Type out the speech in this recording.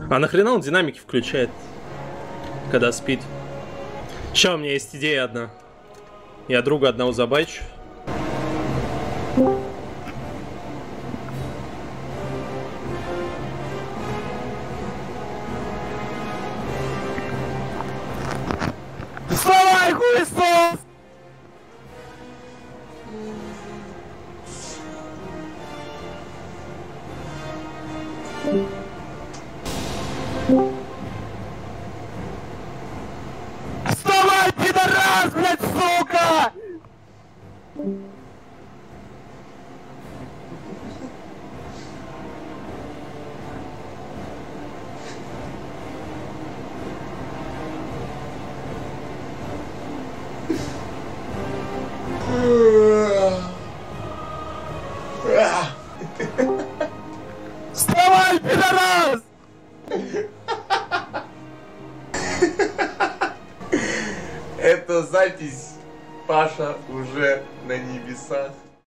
А нахрена он динамики включает, когда спит? Ща, у меня есть идея одна. Я друга одного забайчу. Вставай, хуесос! Вставай, пидорас, блядь, сука! Вставай, пидорас! Эта запись, Паша, уже на небесах.